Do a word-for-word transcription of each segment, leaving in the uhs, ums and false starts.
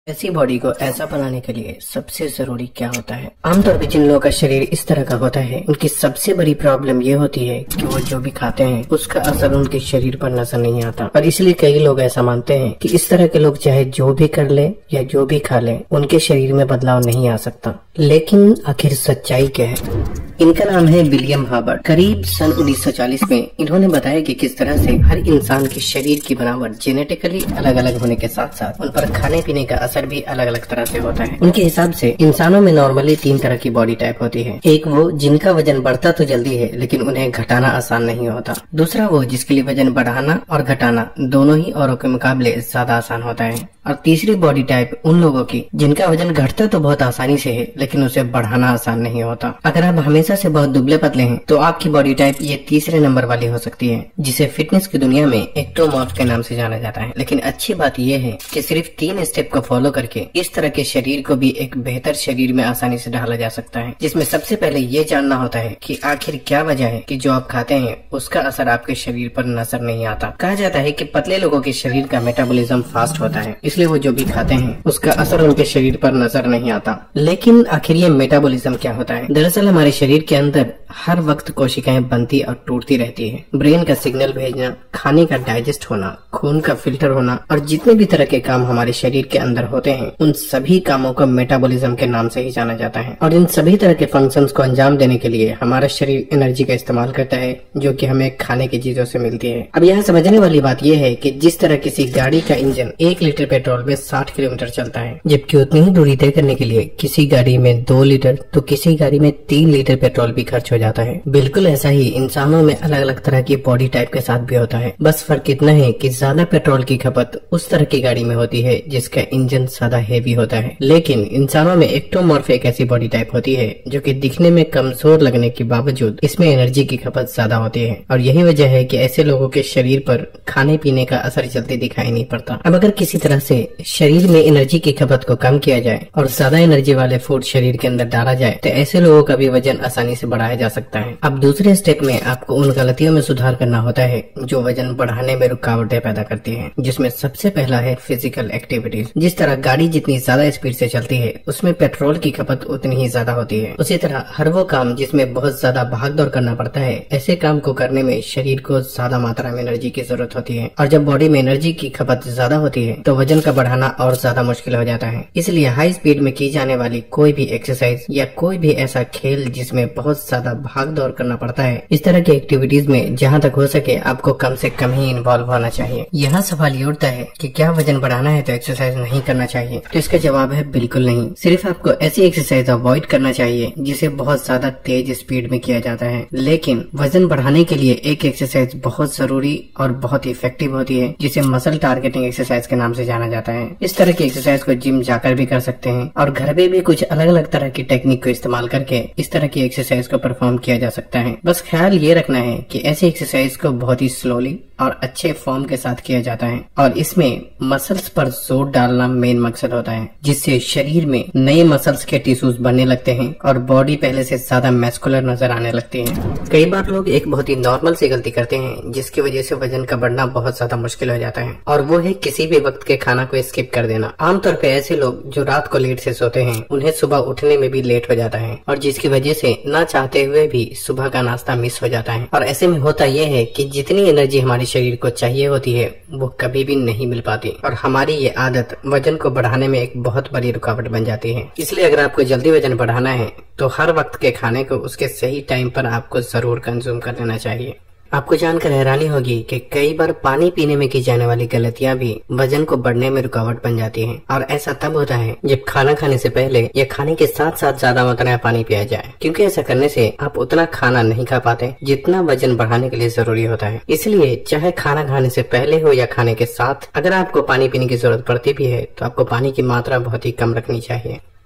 ऐसी बॉडी को ऐसा बनाने के लिए सबसे जरूरी क्या होता है? आमतौर पर जिन लोगों का शरीर इस तरह का होता है उनकी सबसे बड़ी प्रॉब्लम ये होती है कि वो जो भी खाते हैं उसका असर उनके शरीर पर नजर नहीं आता। और इसलिए कई लोग ऐसा मानते हैं कि इस तरह के लोग चाहे जो भी कर ले या जो भी खा ले उनके शरीर में बदलाव नहीं आ सकता। लेकिन आखिर सच्चाई क्या है? इनका नाम है विलियम हार्वर्ड। करीब सन उन्नीस सौ चालीस में इन्होंने बताया कि किस तरह से हर इंसान के शरीर की बनावट जेनेटिकली अलग अलग होने के साथ साथ उन पर खाने पीने का असर भी अलग अलग तरह से होता है। उनके हिसाब से इंसानों में नॉर्मली तीन तरह की बॉडी टाइप होती है। एक वो जिनका वजन बढ़ता तो जल्दी है लेकिन उन्हें घटाना आसान नहीं होता। दूसरा वो जिसके लिए वजन बढ़ाना और घटाना दोनों ही औरों के मुकाबले ज्यादा आसान होता है। और तीसरी बॉडी टाइप उन लोगों की जिनका वजन घटता तो बहुत आसानी से है लेकिन उसे बढ़ाना आसान नहीं होता। अगर आप हमेशा से बहुत दुबले पतले हैं तो आपकी बॉडी टाइप ये तीसरे नंबर वाली हो सकती है, जिसे फिटनेस की दुनिया में एक्टोमॉर्फ के नाम से जाना जाता है। लेकिन अच्छी बात यह है कि सिर्फ तीन स्टेप को फॉलो करके इस तरह के शरीर को भी एक बेहतर शरीर में आसानी से ढाला जा सकता है, जिसमें सबसे पहले ये जानना होता है कि आखिर क्या वजह है कि जो आप खाते हैं उसका असर आपके शरीर पर नजर नहीं आता। कहा जाता है कि पतले लोगों के शरीर का मेटाबॉलिज्म फास्ट होता है, इसलिए वो जो भी खाते हैं उसका असर उनके शरीर पर नजर नहीं आता। लेकिन आखिर ये मेटाबॉलिज्म क्या होता है? दरअसल हमारे शरीर के अंदर हर वक्त कोशिकाएं बनती और टूटती रहती है। ब्रेन का सिग्नल भेजना, खाने का डाइजेस्ट होना, खून का फिल्टर होना और जितने भी तरह के काम हमारे शरीर के अंदर होते हैं उन सभी कामों को मेटाबॉलिज्म के नाम से ही जाना जाता है। और इन सभी तरह के फंक्शंस को अंजाम देने के लिए हमारा शरीर एनर्जी का इस्तेमाल करता है जो कि हमें खाने की चीजों से मिलती है। अब यहाँ समझने वाली बात यह है कि जिस तरह किसी गाड़ी का इंजन एक लीटर पेट्रोल में साठ किलोमीटर चलता है, जबकि उतनी ही दूरी तय करने के लिए किसी गाड़ी में दो लीटर तो किसी गाड़ी में तीन लीटर पेट्रोल भी खर्च हो जाता है। बिल्कुल ऐसा ही इंसानों में अलग अलग तरह की बॉडी टाइप के साथ भी होता है। बस फर्क इतना है कि ज्यादा पेट्रोल की खपत उस तरह की गाड़ी में होती है जिसका इंजन ज्यादा हेवी होता है। लेकिन इंसानों में एक्टोमॉर्फ एक ऐसी बॉडी टाइप होती है जो कि दिखने में कमजोर लगने के बावजूद इसमें एनर्जी की खपत ज्यादा होती है। और यही वजह है कि ऐसे लोगों के शरीर पर खाने पीने का असर जल्दी दिखाई नहीं पड़ता। अब अगर किसी तरह से शरीर में एनर्जी की खपत को कम किया जाए और ज्यादा एनर्जी वाले फूड शरीर के अंदर डाला जाए तो ऐसे लोगों का भी वजन आसानी से बढ़ाया जा सकता है। अब दूसरे स्टेप में आपको उन गलतियों में सुधार करना होता है जो वजन बढ़ाने में रुकावटें पैदा करती हैं, जिसमें सबसे पहला है फिजिकल एक्टिविटीज। जिस तरह गाड़ी जितनी ज्यादा स्पीड से चलती है उसमें पेट्रोल की खपत उतनी ही ज्यादा होती है, उसी तरह हर वो काम जिसमें बहुत ज्यादा भाग दौड़ करना पड़ता है, ऐसे काम को करने में शरीर को ज्यादा मात्रा में एनर्जी की जरूरत होती है। और जब बॉडी में एनर्जी की खपत ज्यादा होती है तो वजन का बढ़ाना और ज्यादा मुश्किल हो जाता है। इसलिए हाई स्पीड में की जाने वाली कोई भी एक्सरसाइज या कोई भी ऐसा खेल जिसमें बहुत ज्यादा भाग दौड़ करना पड़ता है, इस तरह की एक्टिविटीज में जहाँ तक हो सके आपको कम से कम ही इन्वॉल्व होना चाहिए। यहाँ सवाल ये उठता है कि क्या वजन बढ़ाना है तो एक्सरसाइज नहीं करना चाहिए? तो इसका जवाब है बिल्कुल नहीं। सिर्फ आपको ऐसी एक्सरसाइज अवॉइड करना चाहिए जिसे बहुत ज्यादा तेज स्पीड में किया जाता है। लेकिन वजन बढ़ाने के लिए एक एक्सरसाइज बहुत जरूरी और बहुत इफेक्टिव होती है जिसे मसल टारगेटिंग एक्सरसाइज के नाम से जाना जाता है। इस तरह की एक्सरसाइज को जिम जाकर भी कर सकते हैं और घर में भी कुछ अलग अलग तरह की टेक्निक को इस्तेमाल करके इस तरह की एक्सरसाइज को परफॉर्म किया जा सकता है। बस ख्याल ये रखना है कि ऐसी एक्सरसाइज को बहुत ही स्लोली और अच्छे फॉर्म के साथ किया जाता है और इसमें मसल्स पर जोर डालना मेन मकसद होता है, जिससे शरीर में नए मसल्स के टिश्यूज बनने लगते हैं और बॉडी पहले से ज्यादा मैस्कुलर नजर आने लगती है। कई बार लोग एक बहुत ही नॉर्मल सी गलती करते हैं जिसकी वजह से वजन का बढ़ना बहुत ज्यादा मुश्किल हो जाता है, और वो है किसी भी वक्त के खाना को स्किप कर देना। आमतौर पर ऐसे लोग जो रात को लेट से सोते हैं उन्हें सुबह उठने में भी लेट हो जाता है और जिसकी वजह से न चाहते हुए भी सुबह का नाश्ता मिस हो जाता है। और ऐसे में होता यह है कि जितनी एनर्जी हमारे शरीर को चाहिए होती है वो कभी भी नहीं मिल पाती और हमारी ये आदत वजन को बढ़ाने में एक बहुत बड़ी रुकावट बन जाती है। इसलिए अगर आपको जल्दी वजन बढ़ाना है तो हर वक्त के खाने को उसके सही टाइम पर आपको जरूर कंज्यूम कर लेना चाहिए। आपको जानकर हैरानी होगी कि कई बार पानी पीने में की जाने वाली गलतियां भी वजन को बढ़ने में रुकावट बन जाती हैं। और ऐसा तब होता है जब खाना खाने से पहले या खाने के साथ साथ ज्यादा मात्रा में पानी पिया जाए, क्योंकि ऐसा करने से आप उतना खाना नहीं खा पाते जितना वजन बढ़ाने के लिए जरूरी होता है। इसलिए चाहे खाना खाने से पहले हो या खाने के साथ, अगर आपको पानी पीने की जरूरत पड़ती भी है तो आपको पानी की मात्रा बहुत ही कम रखनी चाहिए।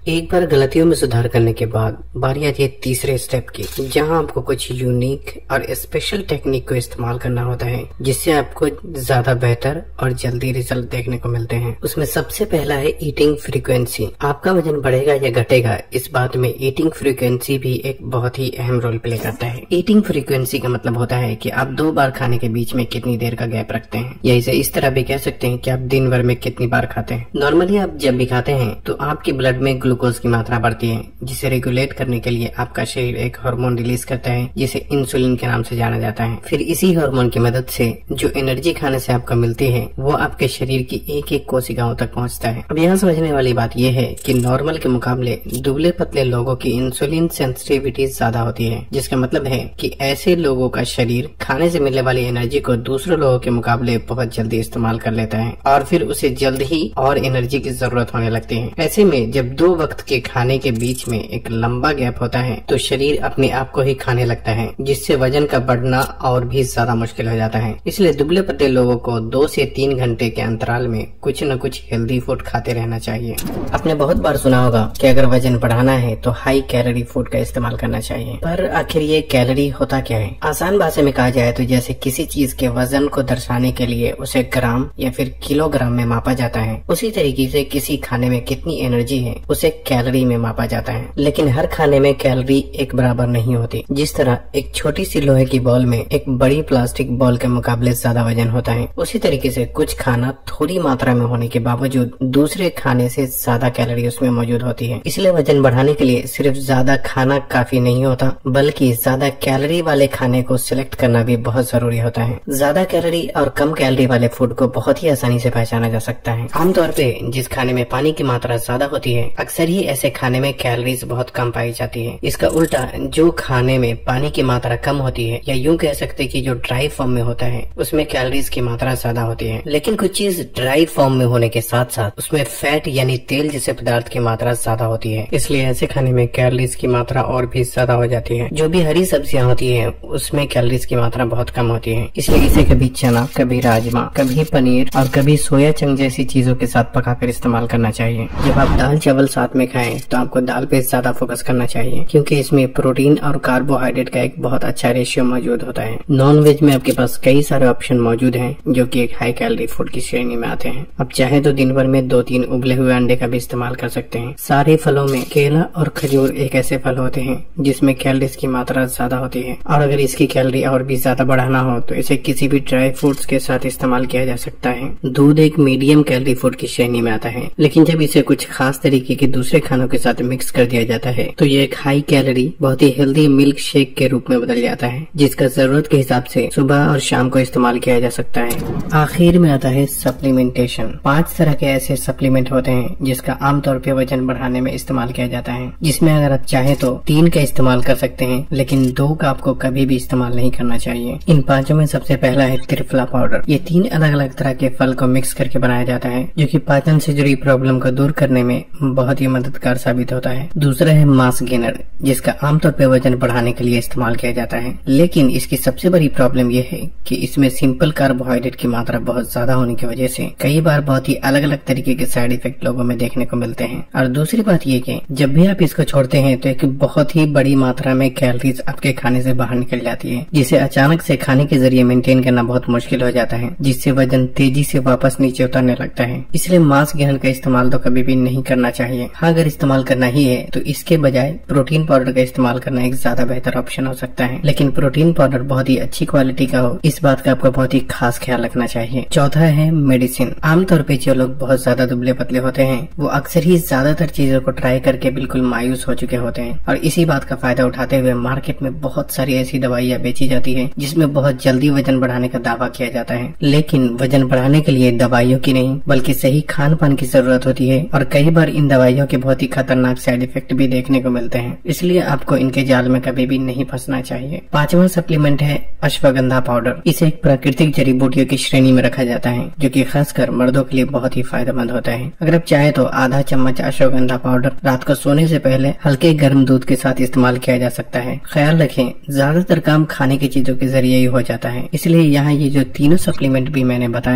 एक बार गलतियों में सुधार करने के बाद बारी आती है तीसरे स्टेप की, जहां आपको कुछ यूनिक और स्पेशल टेक्निक को इस्तेमाल करना होता है जिससे आपको ज्यादा बेहतर और जल्दी रिजल्ट देखने को मिलते हैं। उसमें सबसे पहला है ईटिंग फ्रीक्वेंसी। आपका वजन बढ़ेगा या घटेगा, इस बात में ईटिंग फ्रीक्वेंसी भी एक बहुत ही अहम रोल प्ले करता है। ईटिंग फ्रीक्वेंसी का मतलब होता है कि आप दो बार खाने के बीच में कितनी देर का गैप रखते हैं, या इसे इस तरह भी कह सकते हैं कि आप दिन भर में कितनी बार खाते हैं। नॉर्मली आप जब भी खाते हैं तो आपके ब्लड में ग्लूकोज की मात्रा बढ़ती है, जिसे रेगुलेट करने के लिए आपका शरीर एक हार्मोन रिलीज करता है जिसे इंसुलिन के नाम से जाना जाता है। फिर इसी हार्मोन की मदद से जो एनर्जी खाने से आपको मिलती है वो आपके शरीर की एक एक कोशिकाओं तक पहुंचता है। अब यहाँ समझने वाली बात यह है कि नॉर्मल के मुकाबले दुबले पतले लोगों की इंसुलिन सेंसिटिविटी ज्यादा होती है, जिसका मतलब है कि ऐसे लोगों का शरीर खाने से मिलने वाली एनर्जी को दूसरे लोगों के मुकाबले बहुत जल्दी इस्तेमाल कर लेता है और फिर उसे जल्द ही और एनर्जी की जरूरत होने लगती है। ऐसे में जब दो वक्त के खाने के बीच में एक लंबा गैप होता है तो शरीर अपने आप को ही खाने लगता है, जिससे वजन का बढ़ना और भी ज्यादा मुश्किल हो जाता है। इसलिए दुबले पतले लोगों को दो से तीन घंटे के अंतराल में कुछ न कुछ हेल्दी फूड खाते रहना चाहिए। आपने बहुत बार सुना होगा कि अगर वजन बढ़ाना है तो हाई कैलोरी फूड का इस्तेमाल करना चाहिए, पर आखिर ये कैलोरी होता क्या है? आसान भाषा में कहा जाए तो जैसे किसी चीज के वजन को दर्शाने के लिए उसे ग्राम या फिर किलोग्राम में मापा जाता है, उसी तरीके से किसी खाने में कितनी एनर्जी है उसे कैलोरी में मापा जाता है। लेकिन हर खाने में कैलोरी एक बराबर नहीं होती। जिस तरह एक छोटी सी लोहे की बॉल में एक बड़ी प्लास्टिक बॉल के मुकाबले ज्यादा वजन होता है, उसी तरीके से कुछ खाना थोड़ी मात्रा में होने के बावजूद दूसरे खाने से ज्यादा कैलोरी उसमें मौजूद होती है। इसलिए वजन बढ़ाने के लिए सिर्फ ज्यादा खाना काफी नहीं होता, बल्कि ज्यादा कैलोरी वाले खाने को सिलेक्ट करना भी बहुत जरूरी होता है। ज्यादा कैलोरी और कम कैलोरी वाले फूड को बहुत ही आसानी से पहचाना जा सकता है। आमतौर पे जिस खाने में पानी की मात्रा ज्यादा होती है, अक्सर ही ऐसे खाने में कैलोरीज बहुत कम पाई जाती है। इसका उल्टा जो खाने में पानी की मात्रा कम होती है, या यूं कह सकते कि जो ड्राई फॉर्म में होता है, उसमें कैलोरीज की मात्रा ज्यादा होती है। लेकिन कुछ चीज ड्राई फॉर्म में होने के साथ साथ उसमें फैट यानी तेल जैसे पदार्थ की मात्रा ज्यादा होती है, इसलिए ऐसे खाने में कैलोरीज की मात्रा और भी ज्यादा हो जाती है। जो भी हरी सब्जियां होती है उसमें कैलोरीज की मात्रा बहुत कम होती है, इसलिए इसे कभी चना, कभी राजमा, कभी पनीर और कभी सोया चंक जैसी चीजों के साथ पकाकर इस्तेमाल करना चाहिए। जब आप दाल चावल साथ में खाएं तो आपको दाल पे ज्यादा फोकस करना चाहिए, क्योंकि इसमें प्रोटीन और कार्बोहाइड्रेट का एक बहुत अच्छा रेशियो मौजूद होता है। नॉन वेज में आपके पास कई सारे ऑप्शन मौजूद हैं जो कि एक हाई कैलोरी फूड की श्रेणी में आते हैं। आप चाहे तो दिन भर में दो तीन उबले हुए अंडे का भी इस्तेमाल कर सकते हैं। सारे फलों में केला और खजूर एक ऐसे फल होते हैं जिसमें कैलोरीज की मात्रा ज्यादा होती है, और अगर इसकी कैलोरी और भी ज्यादा बढ़ाना हो तो इसे किसी भी ड्राई फ्रूट्स के साथ इस्तेमाल किया जा सकता है। दूध एक मीडियम कैलोरी फूड की श्रेणी में आता है, लेकिन जब इसे कुछ खास तरीके के दूसरे खानों के साथ मिक्स कर दिया जाता है तो ये एक हाई कैलोरी बहुत ही हेल्दी मिल्क शेक के रूप में बदल जाता है, जिसका जरूरत के हिसाब से सुबह और शाम को इस्तेमाल किया जा सकता है। आखिर में आता है सप्लीमेंटेशन। पांच तरह के ऐसे सप्लीमेंट होते हैं जिसका आमतौर पर वजन बढ़ाने में इस्तेमाल किया जाता है, जिसमें अगर आप चाहे तो तीन का इस्तेमाल कर सकते हैं, लेकिन दो का आपको कभी भी इस्तेमाल नहीं करना चाहिए। इन पांचों में सबसे पहला है त्रिफला पाउडर। ये तीन अलग अलग तरह के फल को मिक्स करके बनाया जाता है, जो कि पाचन से जुड़ी प्रॉब्लम को दूर करने में बहुत ही मददगार साबित होता है। दूसरा है मास गेनर, जिसका आमतौर पर वजन बढ़ाने के लिए इस्तेमाल किया जाता है, लेकिन इसकी सबसे बड़ी प्रॉब्लम यह है कि इसमें सिंपल कार्बोहाइड्रेट की मात्रा बहुत ज्यादा होने की वजह से कई बार बहुत ही अलग अलग तरीके के साइड इफेक्ट लोगों में देखने को मिलते हैं। और दूसरी बात ये कि जब भी आप इसको छोड़ते हैं तो एक बहुत ही बड़ी मात्रा में कैलोरीज आपके खाने से बाहर निकल जाती है, जिसे अचानक से खाने के जरिए मेंटेन करना बहुत मुश्किल हो जाता है, जिससे वजन तेजी से वापस नीचे उतरने लगता है। इसलिए मांस गेनर का इस्तेमाल तो कभी भी नहीं करना चाहिए। हाँ, अगर इस्तेमाल करना ही है तो इसके बजाय प्रोटीन पाउडर का इस्तेमाल करना एक ज्यादा बेहतर ऑप्शन हो सकता है, लेकिन प्रोटीन पाउडर बहुत ही अच्छी क्वालिटी का हो, इस बात का आपको बहुत ही खास ख्याल रखना चाहिए। चौथा है मेडिसिन। आमतौर पे जो लोग बहुत ज्यादा दुबले पतले होते हैं वो अक्सर ही ज्यादातर चीजों को ट्राई करके बिल्कुल मायूस हो चुके होते हैं, और इसी बात का फायदा उठाते हुए मार्केट में बहुत सारी ऐसी दवाइयाँ बेची जाती है जिसमें बहुत जल्दी वजन बढ़ाने का दावा किया जाता है। लेकिन वजन बढ़ाने के लिए दवाइयों की नहीं बल्कि सही खान पान की जरूरत होती है, और कई बार इन दवाइयों के बहुत ही खतरनाक साइड इफेक्ट भी देखने को मिलते हैं, इसलिए आपको इनके जाल में कभी भी नहीं फंसना चाहिए। पांचवा सप्लीमेंट है अश्वगंधा पाउडर। इसे एक प्राकृतिक जड़ी बूटियों की श्रेणी में रखा जाता है, जो कि खासकर मर्दों के लिए बहुत ही फायदेमंद होता है। अगर आप चाहे तो आधा चम्मच अश्वगंधा पाउडर रात को सोने से पहले हल्के गर्म दूध के साथ इस्तेमाल किया जा सकता है। ख्याल रखें, ज्यादातर काम खाने की चीजों के जरिए ही हो जाता है, इसलिए यहाँ ये जो तीनों सप्लीमेंट भी मैंने बताए हैं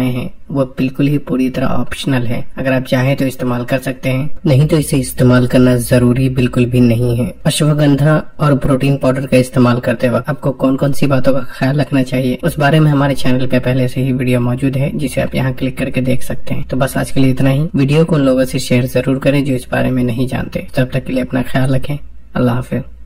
वो बिल्कुल ही पूरी तरह ऑप्शनल है। अगर आप चाहें तो इस्तेमाल कर सकते हैं, नहीं तो इसे इस्तेमाल करना जरूरी बिल्कुल भी नहीं है। अश्वगंधा और प्रोटीन पाउडर का इस्तेमाल करते वक्त आपको कौन कौन सी बातों का ख्याल रखना चाहिए, उस बारे में हमारे चैनल पे पहले से ही वीडियो मौजूद है, जिसे आप यहाँ क्लिक करके देख सकते हैं। तो बस आज के लिए इतना ही। वीडियो को उन लोगों से शेयर जरूर करें जो इस बारे में नहीं जानते। तब तक के लिए अपना ख्याल रखें। अल्लाह हाफिज।